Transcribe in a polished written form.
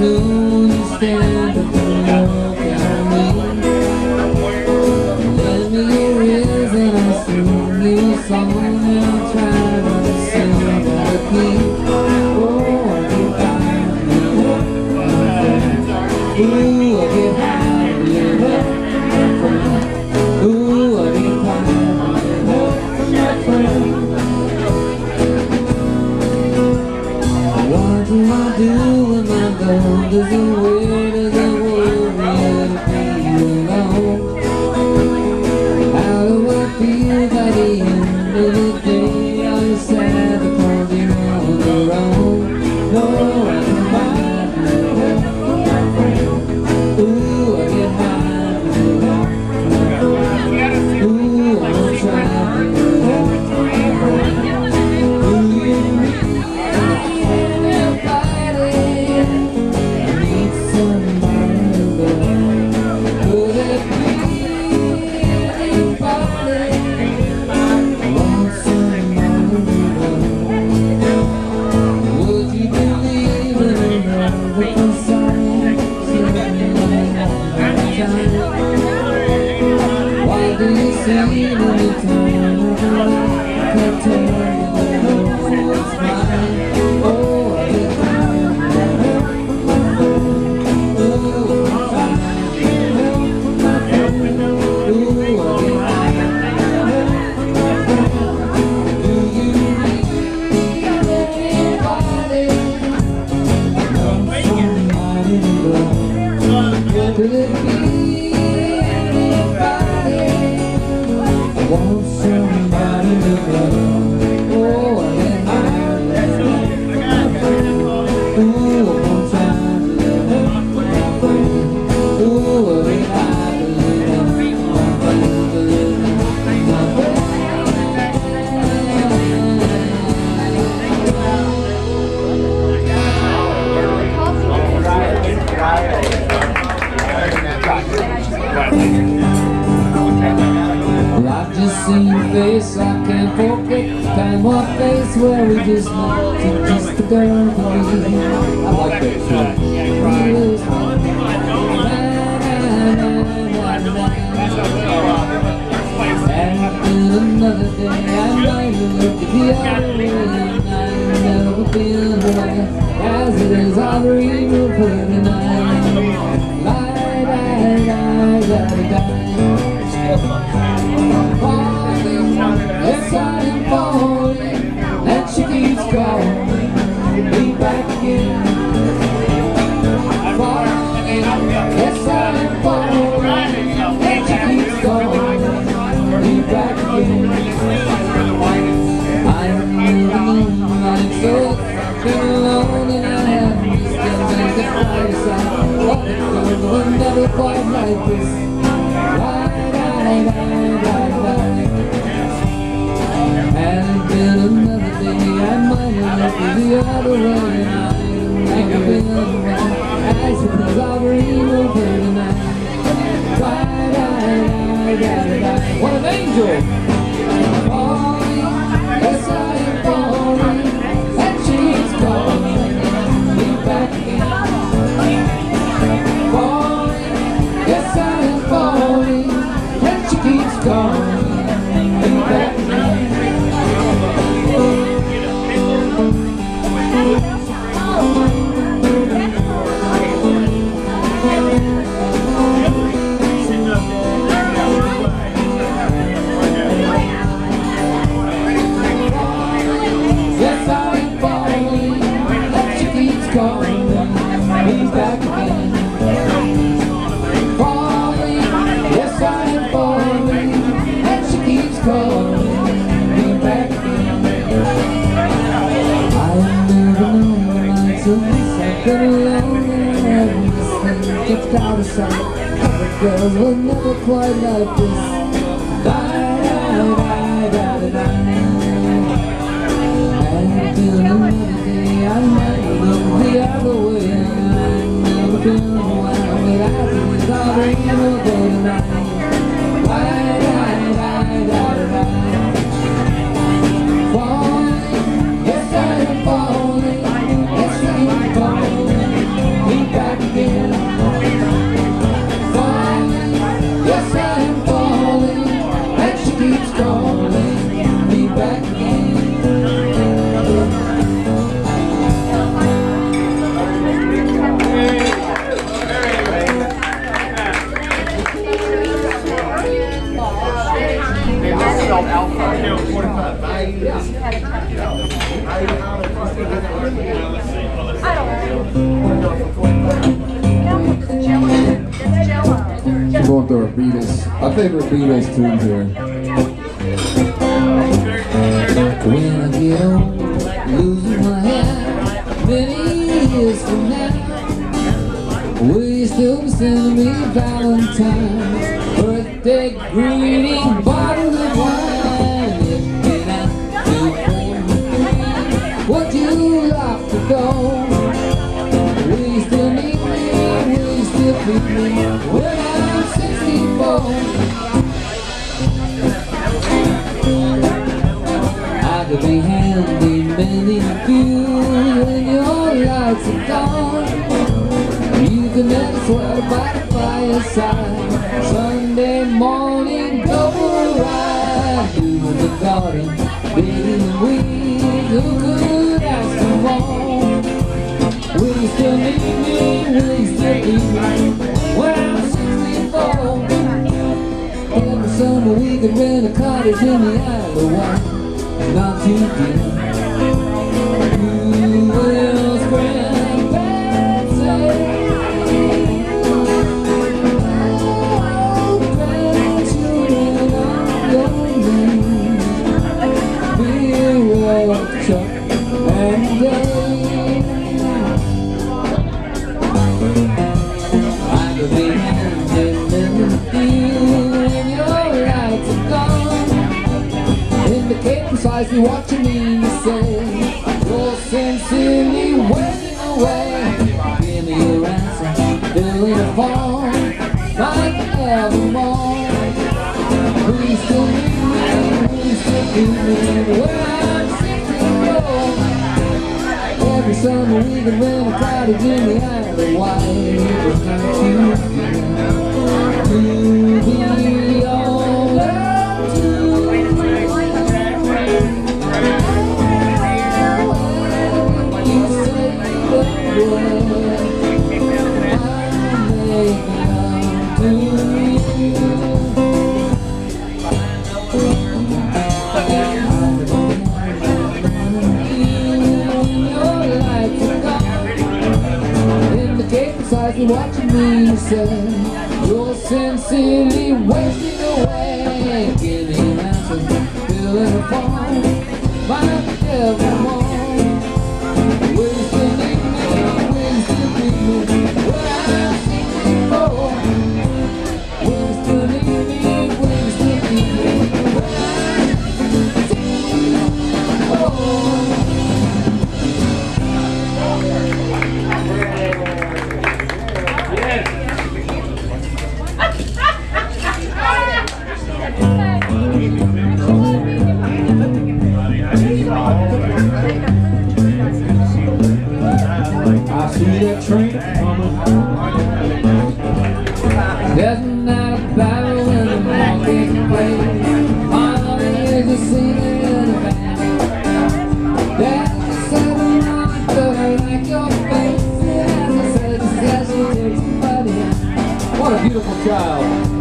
afternoon, you stand up and look at me. Lend me your ears and I'll sing you a song, and I'll try not to sing out of key. Oh, I get high with you. Ooh, I get high with you. Ooh, I get high with you, my friend. What do I do when my gold isn't where does it worry to be alone? How do I feel by the end of the day? Are you sad because you're on your own? No, I can find you. Ooh, I get high with you. Ooh, I'm trying to could it be anybody? I want somebody to love. Oh, I get high. Ooh, I'm trying to love. Ooh, I get high to love. Well, I've just seen your face, I can't forget the time or face where we just met, just a girl for me. I like that too. And another day I might look at the other way, and I've never been away as it is. I dream of her tonight. Falling, yes I am falling, and she keeps calling me back again. Falling, yes I am falling, and she keeps calling me back again. I am alone, I'm so alone, and I have to still make the price out. We'll never quite like this. Had it been another day, I might have looked the other way, and I have been around. I suppose I'll dream of her tonight. What an angel! Falling, yes I am falling, and she's calling me back again. Yes, I am falling, and she keeps calling me back again. Yes, I am falling, and she keeps calling me back again. I've been alone and this thing just out of sight. But girls will never quite like this. And been another day, I might look the other way. I've never been around, but I think I'll dream of her tonight. Falling, yes I am falling, yes I am falling. Beatles. Our favorite Beatles tunes here. When I get old, losing my hair, many years from now, will you still be sending me Valentine's birthday greeting, bottle of wine? If it out to 43, would you like to go? Will you still need me? Will you still keep me when I'm 64? I could be handy mending a few when your lights are gone. You can never sweat by the fireside. Sunday morning, go for a ride. Doing the garden, digging the weeds. Who could ask for more? Will you still need me? Will you still need me when I'm 64? Every summer we could rent a cottage in the Isle of Wight, not too deep. Who will's grandparents say? Oh, grandchildren on your knees, beer, rock, chuck, and day. I could be handing in the field when your lights are gone. Indicate precisely what you mean to say. You're sincerely waiting away. Give me your answer, fill in a form like evermore. Will you still need me? Will you still need me when I'm 64? Every summer we can rent a cottage in the Isle of Wight. It's not too good to be all up to. You say the word, I'm making love to you. Precisely what you mean to say. You're sincerely wasting away. Give me an answer, fill in a form like evermore. Will you still need me? Will you still need me when I'm 64? Will you still need me? Will you still need me when I'm 64? I see that train coming. There's a night of battle in the marketplace. All is a singing in the band. There's a Saturday night that I like your face. As I said, she takes somebody. What a beautiful child.